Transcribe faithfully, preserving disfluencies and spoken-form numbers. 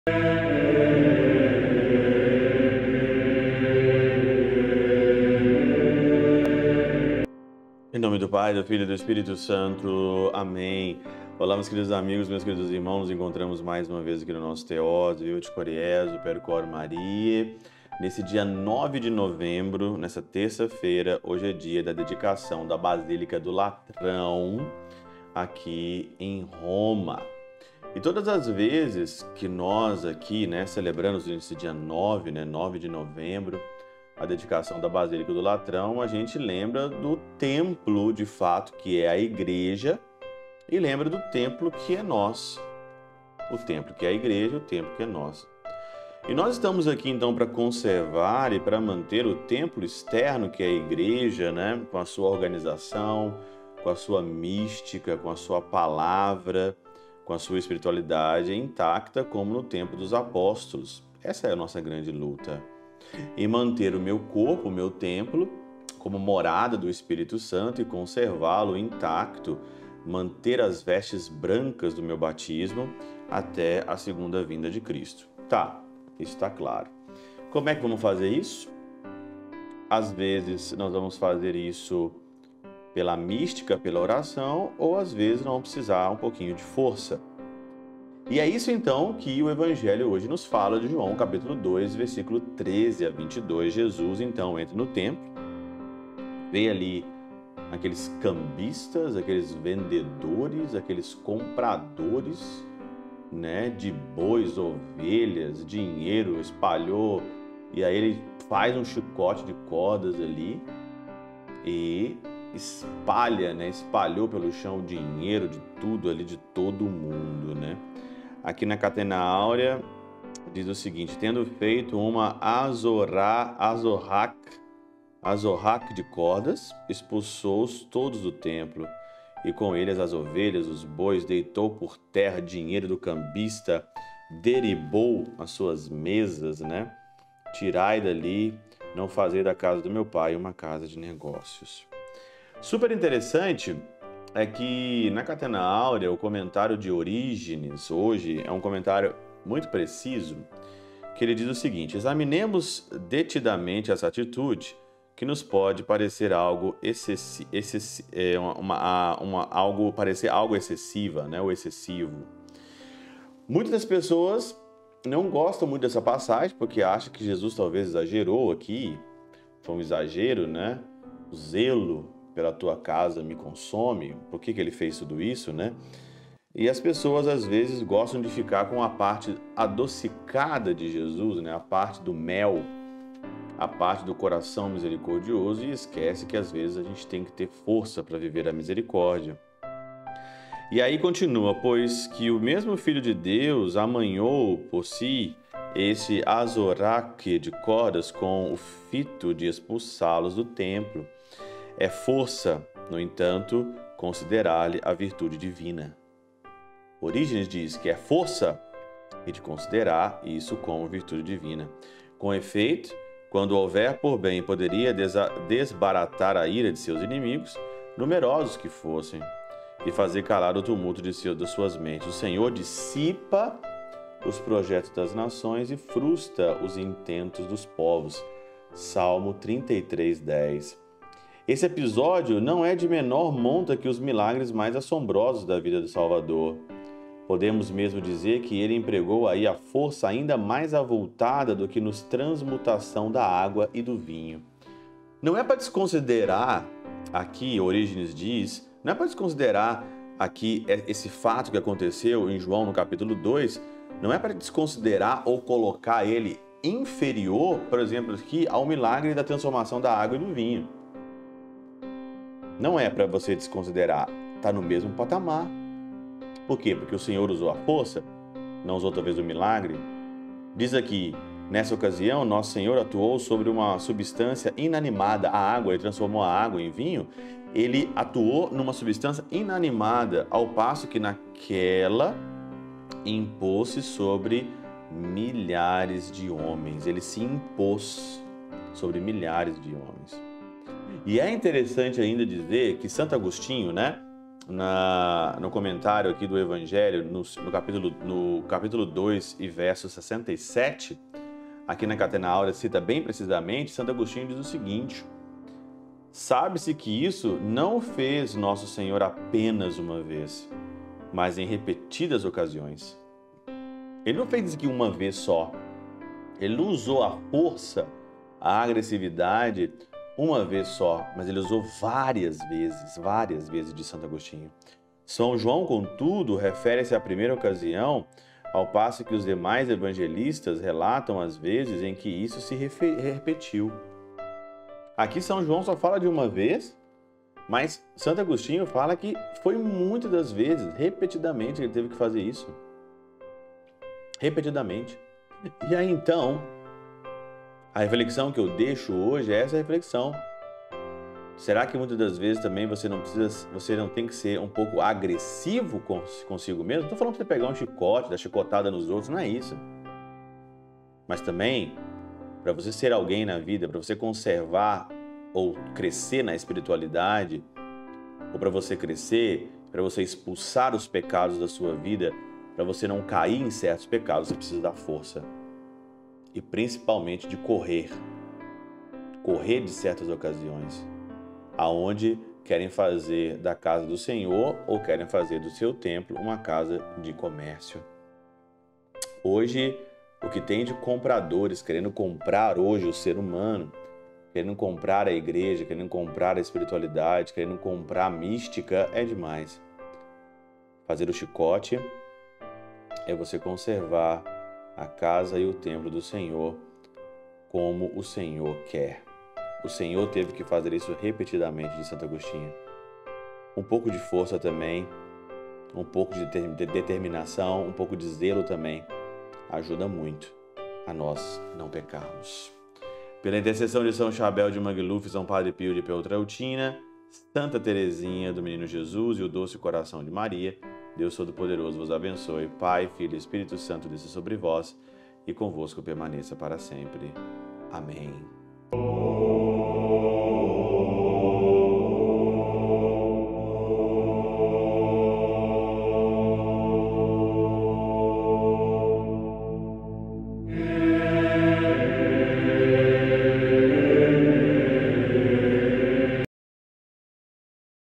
Em nome do Pai, do Filho e do Espírito Santo. Amém. Olá, meus queridos amigos, meus queridos irmãos. Nos encontramos mais uma vez aqui no nosso Teós, Viu de Coriés, o Percor Maria. Nesse dia nove de novembro, nessa terça-feira, hoje é dia da dedicação da Basílica do Latrão, aqui em Roma. E todas as vezes que nós aqui, né, celebramos esse dia nove, né, nove de novembro, a dedicação da Basílica do Latrão, a gente lembra do templo, de fato, que é a igreja, e lembra do templo que é nós. O templo que é a igreja, o templo que é nós. E nós estamos aqui, então, para conservar e para manter o templo externo, que é a igreja, né, com a sua organização, com a sua mística, com a sua palavra, com a sua espiritualidade intacta, como no tempo dos apóstolos. Essa é a nossa grande luta. E manter o meu corpo, o meu templo, como morada do Espírito Santo e conservá-lo intacto, manter as vestes brancas do meu batismo até a segunda vinda de Cristo. Tá, isso está claro. Como é que vamos fazer isso? Às vezes nós vamos fazer isso pela mística, pela oração, ou às vezes nós vamos precisar um pouquinho de força. E é isso então que o Evangelho hoje nos fala de João, capítulo dois, versículo treze a vinte e dois. Jesus então entra no templo, vê ali aqueles cambistas, aqueles vendedores, aqueles compradores, né, de bois, ovelhas, dinheiro, espalhou, e aí ele faz um chicote de cordas ali e espalha, né, espalhou pelo chão o dinheiro de tudo ali, de todo mundo, né? Aqui na Catena Áurea diz o seguinte: tendo feito uma azorá, azorrac, azorrac de cordas, expulsou-os todos do templo, e com eles as ovelhas, os bois, deitou por terra dinheiro do cambista, deribou as suas mesas, né? Tirai dali, não fazei da casa do meu pai uma casa de negócios. Super interessante é que na Catena Áurea, o comentário de Orígenes, hoje, é um comentário muito preciso, que ele diz o seguinte: examinemos detidamente essa atitude, que nos pode parecer algo excessi excessi é, uma, uma, algo parecer algo excessiva, né, ou excessivo. Muitas das pessoas não gostam muito dessa passagem, porque acham que Jesus talvez exagerou aqui, foi um exagero, né? O zelo pela tua casa me consome. Por que que ele fez tudo isso, né? E as pessoas às vezes gostam de ficar com a parte adocicada de Jesus, né? A parte do mel, a parte do coração misericordioso, e esquece que às vezes a gente tem que ter força para viver a misericórdia. E aí continua: pois que o mesmo Filho de Deus amanhou por si esse azoraque de cordas com o fito de expulsá-los do templo. É força, no entanto, considerar-lhe a virtude divina. Orígenes diz que é força e de considerar isso como virtude divina. Com efeito, quando houver por bem, poderia desbaratar a ira de seus inimigos, numerosos que fossem, e fazer calar o tumulto de, seu, de suas mentes. O Senhor dissipa os projetos das nações e frustra os intentos dos povos. Salmo trinta e três, dez. Esse episódio não é de menor monta que os milagres mais assombrosos da vida do Salvador. Podemos mesmo dizer que ele empregou aí a força ainda mais avultada do que nos transmutação da água e do vinho. Não é para desconsiderar, aqui Orígenes diz, não é para desconsiderar aqui esse fato que aconteceu em João no capítulo dois, não é para desconsiderar ou colocar ele inferior, por exemplo, aqui ao milagre da transformação da água e do vinho. Não é para você desconsiderar, está no mesmo patamar. Por quê? Porque o Senhor usou a força, não usou talvez o milagre. Diz aqui, nessa ocasião, nosso Senhor atuou sobre uma substância inanimada, a água, ele transformou a água em vinho, ele atuou numa substância inanimada, ao passo que naquela impôs-se sobre milhares de homens. Ele se impôs sobre milhares de homens. E é interessante ainda dizer que Santo Agostinho, né, na, no comentário aqui do Evangelho, no, no, capítulo, no capítulo dois e verso sessenta e sete, aqui na Catena Áurea cita bem precisamente, Santo Agostinho diz o seguinte: sabe-se que isso não fez Nosso Senhor apenas uma vez, mas em repetidas ocasiões. Ele não fez isso aqui uma vez só. Ele não usou a força, a agressividade uma vez só, mas ele usou várias vezes, várias vezes de Santo Agostinho. São João, contudo, refere-se à primeira ocasião, ao passo que os demais evangelistas relatam as vezes em que isso se repetiu. Aqui São João só fala de uma vez, mas Santo Agostinho fala que foi muitas das vezes, repetidamente, que ele teve que fazer isso. Repetidamente. E aí então, a reflexão que eu deixo hoje é essa reflexão. Será que muitas das vezes também você não precisa, você não tem que ser um pouco agressivo consigo mesmo? Não estou falando para você pegar um chicote, dar chicotada nos outros, não é isso. Mas também, para você ser alguém na vida, para você conservar ou crescer na espiritualidade, ou para você crescer, para você expulsar os pecados da sua vida, para você não cair em certos pecados, você precisa da força. E principalmente de correr. Correr de certas ocasiões. Aonde querem fazer da casa do Senhor ou querem fazer do seu templo uma casa de comércio. Hoje, o que tem de compradores querendo comprar hoje o ser humano, querendo comprar a igreja, querendo comprar a espiritualidade, querendo comprar a mística, é demais. Fazer o chicote é você conservar a casa e o templo do Senhor como o Senhor quer. O Senhor teve que fazer isso repetidamente, de Santo Agostinho. Um pouco de força também, um pouco de determinação, um pouco de zelo também ajuda muito a nós não pecarmos. Pela intercessão de São Chabel de Mangluf, São Padre Pio de Peltrautina, Santa Teresinha do Menino Jesus e o Doce Coração de Maria, Deus Todo-Poderoso vos abençoe. Pai, Filho e Espírito Santo desça sobre vós e convosco permaneça para sempre. Amém.